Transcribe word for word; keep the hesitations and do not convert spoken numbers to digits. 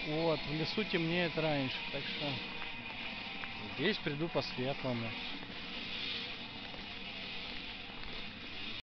Вот, в лесу темнеет раньше, так что здесь приду по светлому.